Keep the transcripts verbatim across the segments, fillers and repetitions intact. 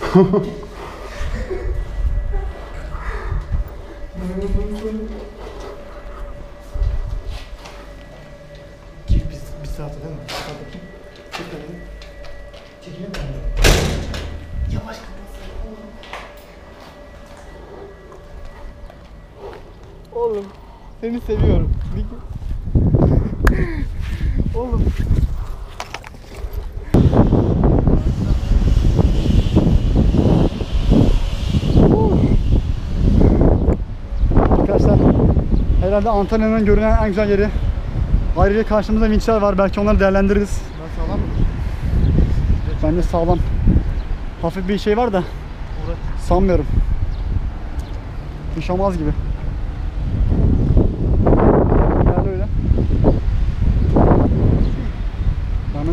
Bir, bir saat değil mi? Çekelim. Çekelim mi? Yavaş kapatsın. Oğlum seni seviyorum. Oğlum. Arkadaşlar herhalde Antalya'nın görünen en güzel yeri. Ayrıca karşımızda vinçler var. Belki onları değerlendiririz. Ben sağlam mıdır? Bence sağlam. Hafif bir şey var da sanmıyorum. Hiç olmaz gibi. Gel öyle. Ahmet.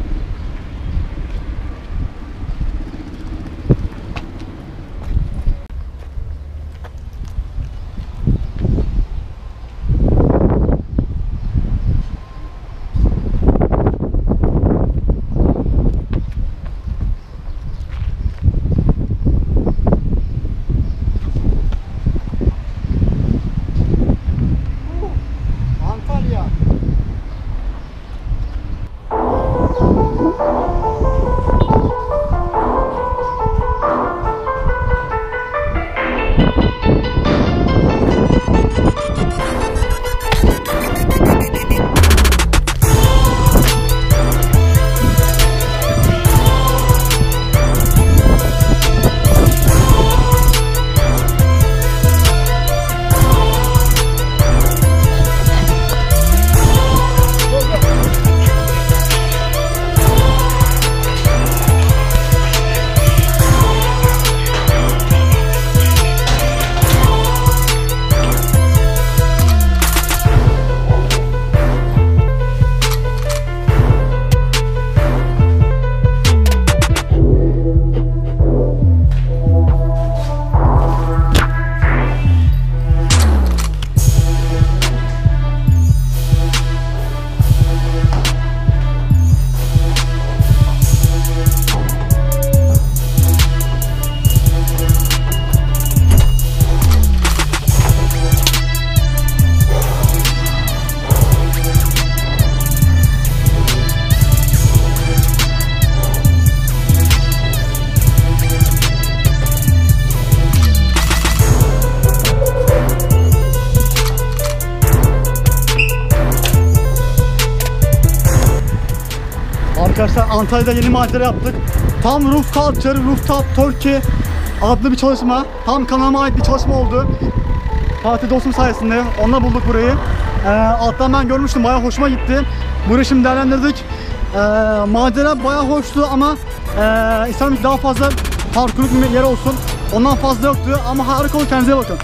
Arkadaşlar Antalya'da yeni macera yaptık. Tam Roof Culture, Rooftop Turkey adlı bir çalışma. Tam kanalıma ait bir çalışma oldu. Fatih dostum sayesinde onunla bulduk burayı. Ee, alttan ben görmüştüm, bayağı hoşuma gitti. Burayı şimdi değerlendirdik. Ee, macera bayağı hoştu ama e, istedim daha fazla parkurluk bir yer olsun. Ondan fazla yoktu ama harika oldu, kendinize bakın.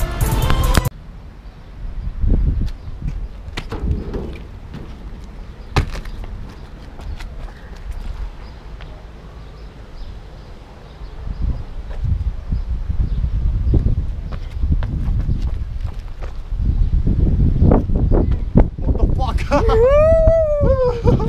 What the fuck?